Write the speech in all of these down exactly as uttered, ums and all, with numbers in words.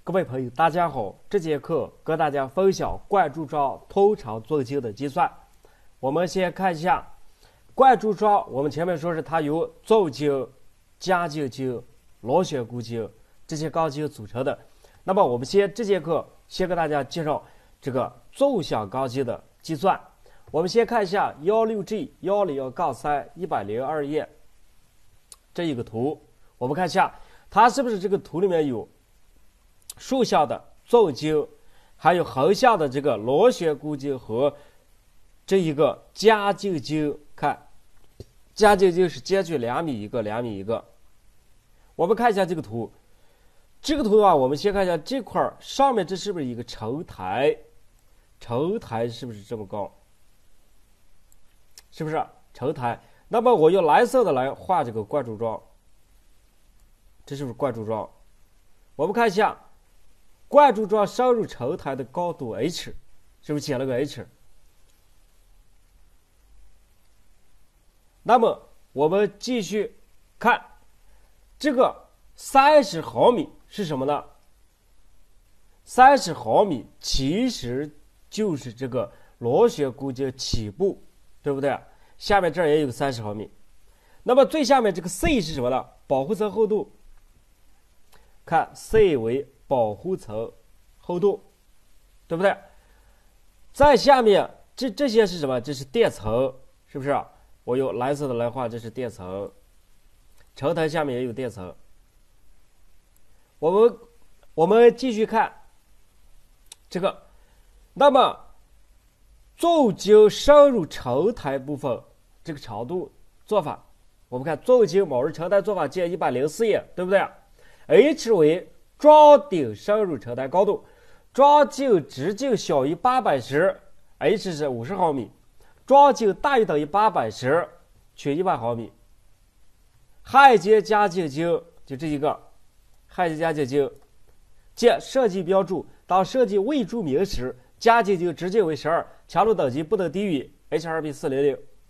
各位朋友，大家好！这节课跟大家分享灌注桩通长纵筋的计算。我们先看一下灌注桩，我们前面说是它由纵筋、夹颈筋、螺旋股筋这些钢筋组成的。那么我们先这节课先给大家介绍这个纵向钢筋的计算。我们先看一下 十六 G 一零一三 一百零二页这一个图，我们看一下它是不是这个图里面有竖向的纵筋，还有横向的这个螺旋股筋和这一个夹颈筋。看，夹颈筋是间距两米一个，两米一个。我们看一下这个图，这个图的话，我们先看一下这块上面，这是不是一个承台？承台是不是这么高？是不是承台？那么我用蓝色的来画这个灌注桩，这是不是灌注桩？我们看一下。灌注桩深入承台的高度 h， 是不是写了个 h？ 那么我们继续看这个三十毫米是什么呢？三十毫米其实就是这个螺旋股筋起步，对不对？下面这儿也有个三十毫米。那么最下面这个 C 是什么呢？保护层厚度。看 C 为保护层厚度，对不对？在下面这这些是什么？这是垫层，是不是？我用蓝色的来画，这是垫层。承台下面也有垫层。我们我们继续看这个，那么纵筋深入承台部分这个长度做法，我们看纵筋卯日承台做法见一百零四页，对不对？H 为桩顶深入承台高度，桩径直径小于八百十 ，H 是五十毫米，桩径大于等于八百十，取一百毫米。焊接夹颈筋就这一个，焊接夹颈筋，见设计标注，当设计未注明时，夹颈筋直径为十二，强度等级不能低于 H 二 比四百，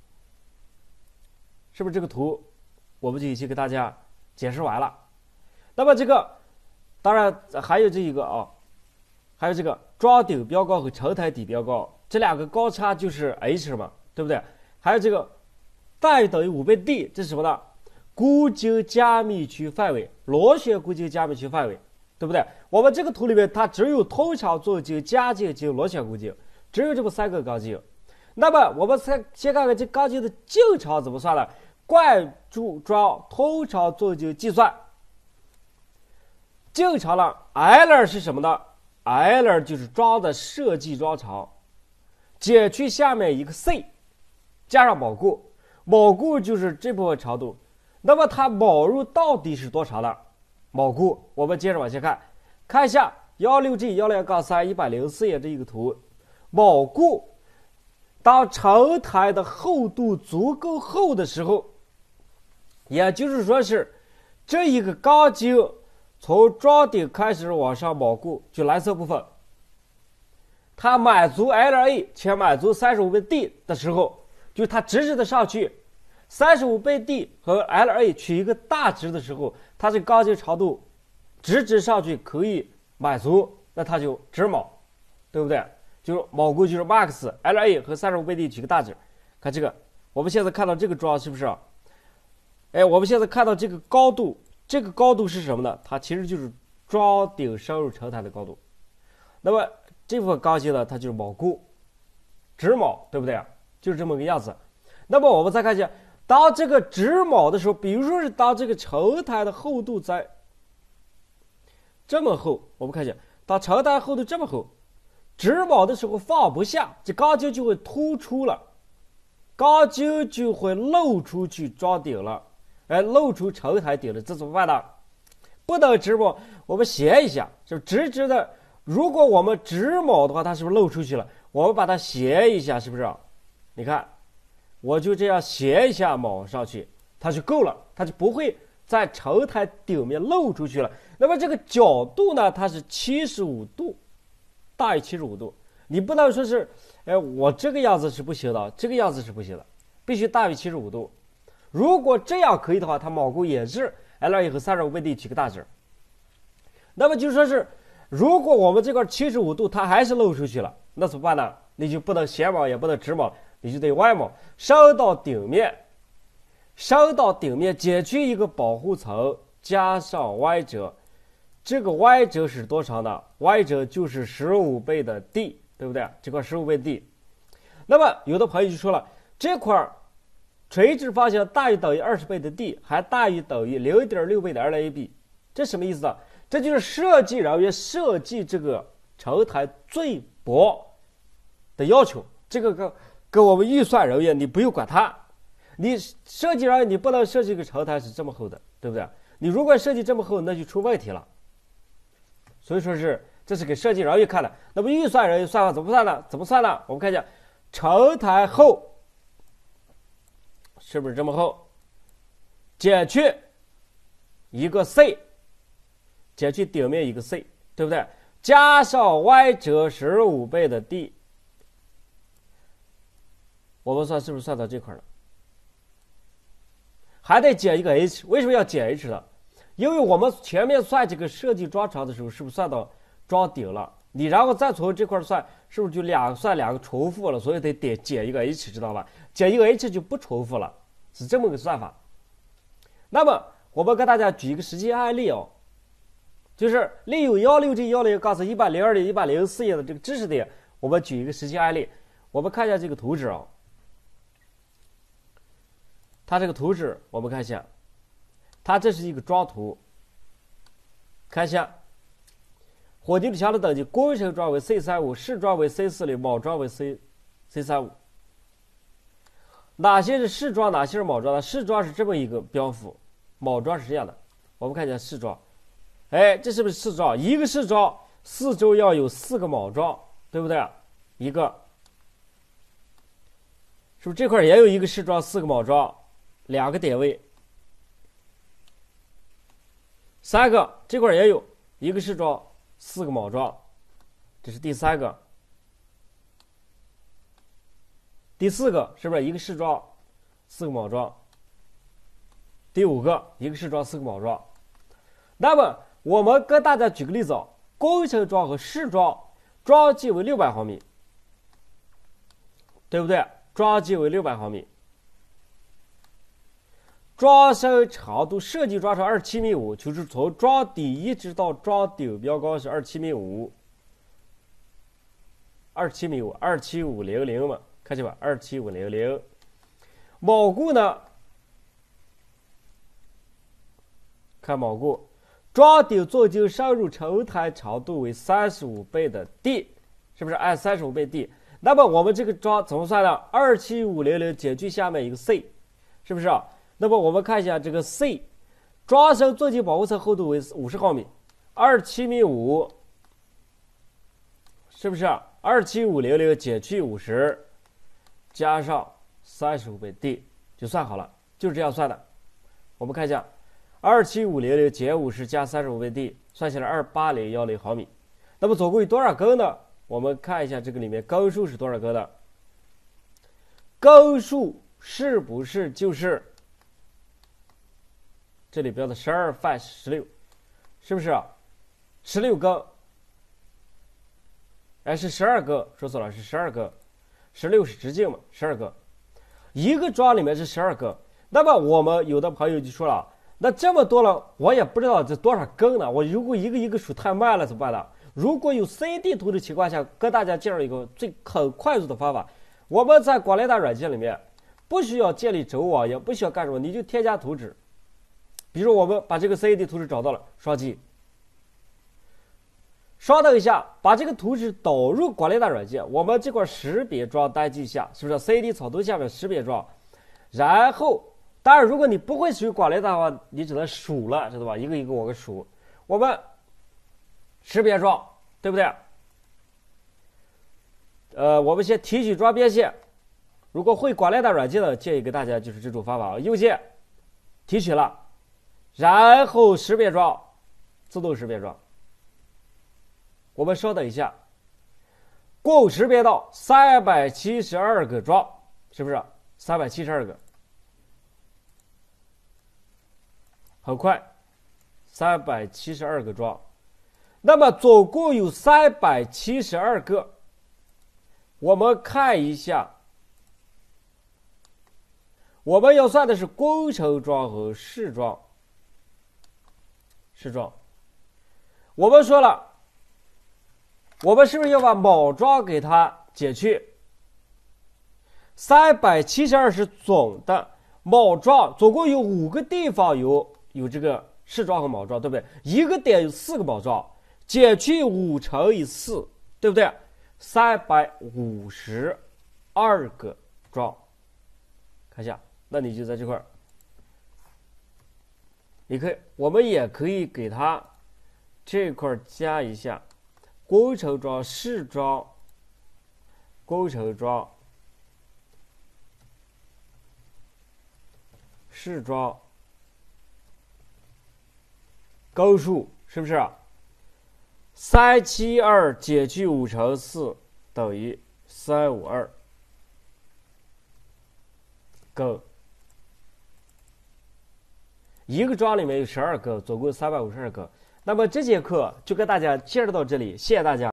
是不是这个图？我们就已经给大家解释完了。那么这个当然还有这一个啊，还有这个桩顶标高和承台底标高，这两个高差就是 h 嘛，对不对？还有这个大于等于五倍 d， 这是什么呢？股筋加密区范围，螺旋股筋加密区范围，对不对？我们这个图里面它只有通长纵筋、夹颈筋、螺旋股筋，只有这么三个钢筋。那么我们先先看看这钢筋的径长怎么算呢？灌注桩通长纵筋计算。径长了 L 是什么呢？ L 就是桩的设计桩长，减去下面一个 C， 加上铆固，铆固就是这部分长度。那么它铆入到底是多长呢？铆固我们接着往下看，看一下 十六 G 一零一三 一百零四页这一个图。铆固当承台的厚度足够厚的时候，也就是说是这一个钢筋从桩顶开始往上铆固，就蓝色部分，它满足 L A 且满足三十五倍 D 的时候，就它直直的上去，三十五倍 D 和 L A 取一个大值的时候，它这钢筋长度直直上去可以满足，那它就直铆，对不对？就是铆固就是 max L A 和三十五倍 D 取个大值。看这个，我们现在看到这个桩是不是？哎，我们现在看到这个高度。这个高度是什么呢？它其实就是桩顶深入承台的高度。那么这部分钢筋呢，它就是铆固，直铆，对不对？就是这么个样子。那么我们再看一下，当这个直铆的时候，比如说是当这个承台的厚度在这么厚，我们看一下，当承台厚度这么厚，直铆的时候放不下，这钢筋就会突出了，钢筋就会露出去桩顶了。哎，露出承台顶了，这怎么办呢？不能直铆，我们斜一下，是直直的。如果我们直铆的话，它是不是露出去了？我们把它斜一下，是不是？你看，我就这样斜一下铆上去，它就够了，它就不会在承台顶面露出去了。那么这个角度呢，它是七十五度，大于七十五度。你不能说是，哎，我这个样子是不行的，这个样子是不行的，必须大于七十五度。如果这样可以的话，它铆固也是 L A 和三十五倍 D 取个大值。那么就说是如果我们这块七十五度它还是漏出去了，那怎么办呢？你就不能斜锚也不能直锚，你就得歪锚，收到顶面，收到顶面减去一个保护层，加上 y 折，这个 y 折是多少呢？ y 折就是十五倍的 d， 对不对？这块十五倍 d。那么有的朋友就说了，这块垂直方向大于等于二十倍的 d， 还大于等于 零点六倍的 L A B， 这什么意思呢？这就是设计人员设计这个承台最薄的要求，这个跟跟我们预算人员你不用管它，你设计人员你不能设计个承台是这么厚的，对不对？你如果设计这么厚，那就出问题了。所以说是这是给设计人员看的。那么预算人员算法怎么算呢？怎么算呢？我们看一下，承台厚是不是这么厚？减去一个 c。减去顶面一个 c， 对不对？加上 y 折十五倍的 d， 我们算是不是算到这块了？还得减一个 h， 为什么要减 h 呢？因为我们前面算这个设计桩长的时候，是不是算到桩顶了？你然后再从这块算，是不是就两算两个重复了？所以得得减一个 h， 知道吧？减一个 h 就不重复了，是这么个算法。那么我们跟大家举一个实际案例哦。就是利用 一六 G 一零杠一百零二的一百零四页的这个知识点，我们举一个实际案例。我们看一下这个图纸啊，它这个图纸我们看一下，它这是一个桩图，看一下，混凝土墙的等级，工程桩为 C 三十五，试桩为 C 四零，铆桩为 C C 三十五。哪些是试桩，哪些是铆桩呢？试桩是这么一个标幅，铆桩是这样的。我们看一下试桩。哎，这是不是试桩？一个试桩四周要有四个铆桩，对不对？一个，是不是这块也有一个试桩四个铆桩，两个点位？三个，这块也有一个试桩四个铆桩，这是第三个。第四个是不是一个试桩四个铆桩？第五个一个试桩四个铆桩。那么我们跟大家举个例子啊，工程桩和试桩，桩径为六百毫米，对不对？桩径为六百毫米，桩身长度设计桩长二十七米五，就是从桩底一直到桩顶标高是二十七米五，二十七米五，二七五零零嘛，看见吧？二七五零零。铆固呢？看铆固。桩顶纵径深入承台长度为三十五倍的 d， 是不是按三十五倍 d？ 那么我们这个桩怎么算呢？二七五零零减去下面一个 c， 是不是啊？那么我们看一下这个 c， 桩身纵径保护层厚度为五十毫米，二七米五，是不是啊？二七五零零减去五十，加上三十五倍 d 就算好了，就是这样算的。我们看一下。二七五零零减五十加三十五倍 d， 算下来二八零一零毫米。那么总共有多少根呢？我们看一下这个里面根数是多少根的？根数是不是就是这里标的十二范十六？是不是啊？十六根？哎，是十二根，说错了，是十二根。十六是直径嘛，十二根。一个桩里面是十二根。那么我们有的朋友就说了。那这么多了，我也不知道这多少根呢。我如果一个一个数太慢了怎么办呢？如果有 C D 图的情况下，跟大家介绍一个最很快速的方法。我们在广联大软件里面不需要建立轴网，也不需要干什么，你就添加图纸。比如我们把这个 C D 图纸找到了，双击，稍等一下，把这个图纸导入广联大软件，我们这块识别桩单击一下，是不是 C D 草图下面识别桩？然后。当然，如果你不会使用广联大的话，你只能数了，知道吧？一个一个我给数。我们识别桩，对不对？呃，我们先提取桩边线。如果会广联大软件的，建议给大家就是这种方法啊，右键提取了，然后识别桩，自动识别桩。我们稍等一下，共识别到三百七十二个桩，是不是？三百七十二个。很快，三百七十二个桩。 那么总共有三百七十二个。我们看一下，我们要算的是工程桩和试桩。试桩，我们说了，我们是不是要把铆桩给它减去？三百七十二是总的，铆桩总共有五个地方有有这个试桩和铆桩，对不对？一个点有四个铆桩，减去五乘以四，对不对？三百五十二个桩。看一下，那你就在这块儿，你可以，我们也可以给它这块加一下工程桩、试桩、工程桩、试桩根数，是不是？三七二减去五乘四等于三五二根。一个桩里面有十二根，总共三百五十二根。那么这节课就跟大家介绍到这里，谢谢大家。